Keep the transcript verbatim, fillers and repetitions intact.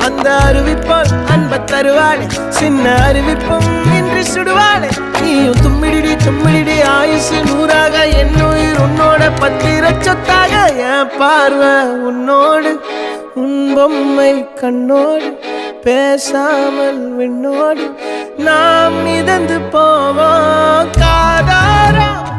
அந்த அருவிப்போல் அன்ப தருவாளே சின்ன அருவிப்பும் இன்றி சுடுவாளே நீயும் தும்மிடி தும்மிடி ஆயுசு நூறாக என்னுயிர் உன்னோட பத்திர சொத்தாக என் பார்வை உன்னோடு உன் பொம்மை கண்ணோடு பேசாமல் விண்ணோடு நாம் மிதந்து போவோம் காதாரா